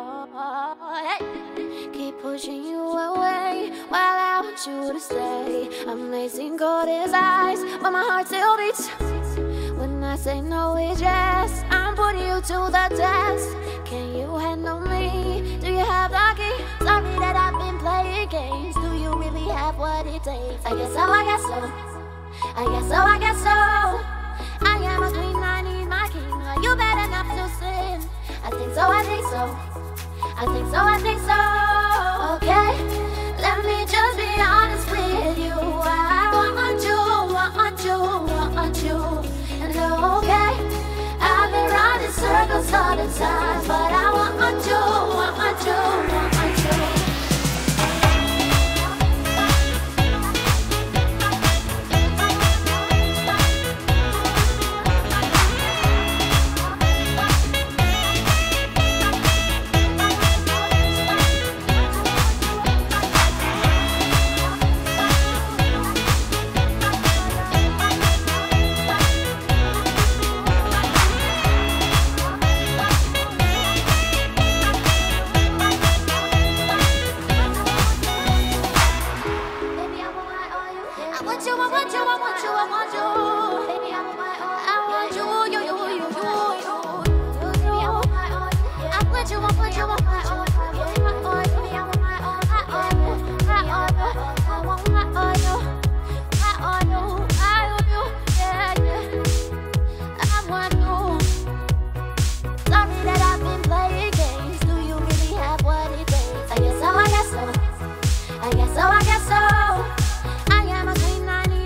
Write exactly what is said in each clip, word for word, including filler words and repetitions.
Hey. Keep pushing you away while I want you to stay. Amazing cold as ice, but my heart still beats. When I say no, it's yes. I'm putting you to the test. Can you handle me? Do you have the key? Sorry that I've been playing games. Do you really have what it takes? I guess so, I guess so. I guess so, I guess so. I am a queen, I need my king. Are you bad enough to sin? I think so, I think so. I think so, I think so. Okay, let me just be honest with you. I want you, want you, want you. And okay, I've been running circles all the time, but I want you, want you, want you.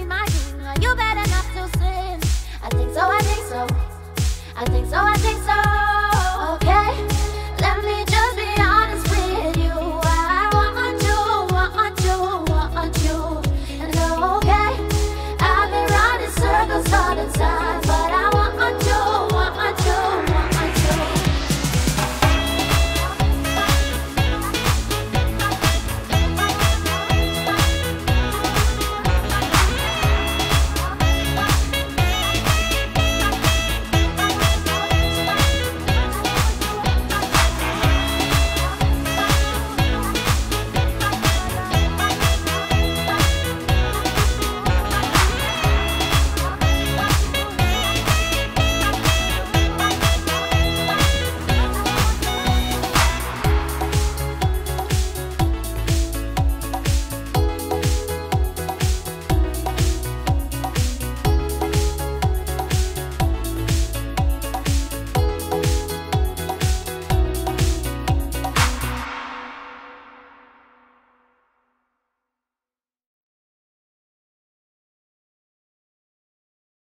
I think so, I think so.